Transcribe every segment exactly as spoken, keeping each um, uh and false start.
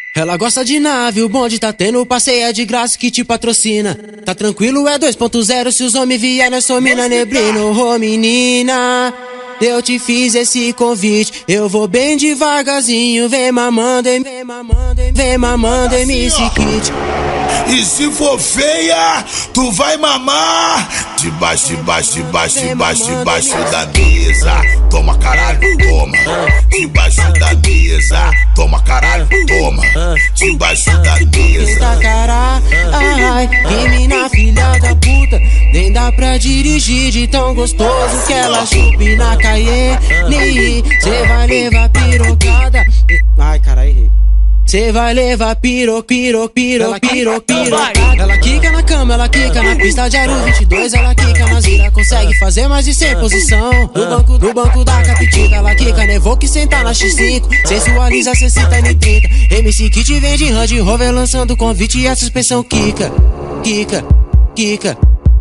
Ela gosta de nave, o bonde tá tendo passeio é de graça que te patrocina. Tá tranquilo, é dois ponto zero, se os homens vier nós some na neblina. Ô menina, eu te fiz esse convite, eu vou bem devagarzinho. Vem mamando, vem mamando, vem mamando, M C Kit. E se for feia, tu vai mamar debaixo, debaixo, debaixo, debaixo, debaixo da mesa. Toma caralho, toma. Debaixo da mesa. Toma caralho, toma. Debaixo da mesa. Eita cara, ai, que mina filha da puta. Nem dá pra dirigir de tão gostoso que ela chupe na Cayenne. Cê vai levar pirocada. Ai, cara, errei. Cê vai levar piro, piro, piro, piro, piro. Ela quica na cama, ela quica na pista de Aro vinte e dois. Ela quica nas vira, consegue fazer mais de cem posição. No banco, no banco da Captiva, ela quica, nevou que senta na X cinco. Sensualiza, cê senta N trinta. M C Kit vem de Range Rover lançando convite e a suspensão quica. Quica, quica.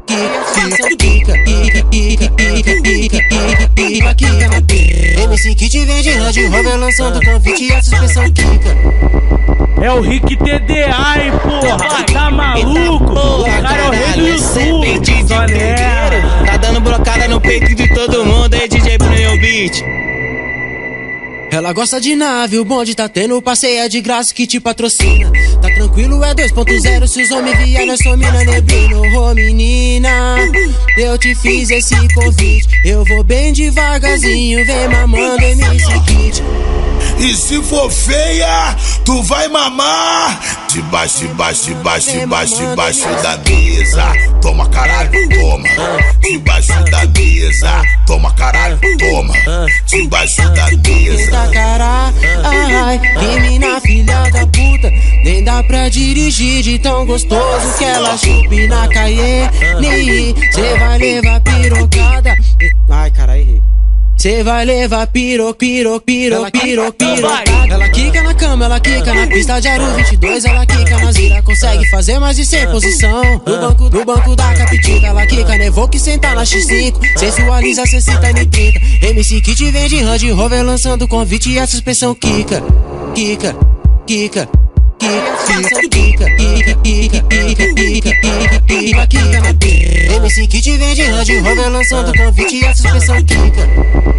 M C Kit vem de Range Rover lançando convite e a suspensão quica. É o Rick T D A, hein, porra? Tá maluco? O cara é o rei do YouTube. Só nela. Tá dando brocada no peito de todo mundo, aí D J Bruno Beat. Ela gosta de nave, o bonde tá tendo passeio é de graça que te patrocina. Tá tranquilo, é dois ponto zero, se os homens vier nós some na neblina. Ô menina, eu te fiz esse convite, eu vou bem devagarzinho, vem mamando M C Kit. E se for feia, tu vai mamar debaixo, debaixo, debaixo, debaixo, debaixo da mesa. Toma caralho, toma. Debaixo da mesa. Toma caralho, toma. Debaixo da mesa. Eita cara, ai, que mina filha da puta. Nem dá pra dirigir de tão gostoso que ela chupe na Cayenne. Cê vai levar pirocada. Ai, cara, errei. Cê vai levar piro, piro, piro, piro, piro. Ela quica na cama, ela quica na pista de Aro vinte e dois. Ela quica nas vira, consegue fazer mais de cem posição. No banco, no banco da Captiva, ela quica, nevou que senta na X cinco. Sensualiza, cê senta N trinta. M C Kit vem de Range Rover lançando convite e a suspensão quica. Quica, quica. M C Kit vem de Range Rover lançando convite e a suspensão quica.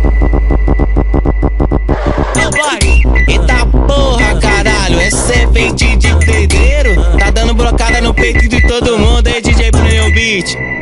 Eita porra, caralho, é serpente de pedreiro. Tá dando brocada no peito de todo mundo, aí D J Bruno Beat.